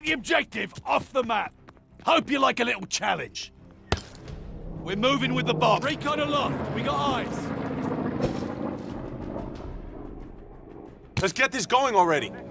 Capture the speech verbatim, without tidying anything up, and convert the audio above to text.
the objective off the map. Hope you like a little challenge. We're moving with the bomb. Recon aloft. We got eyes. Let's get this going already.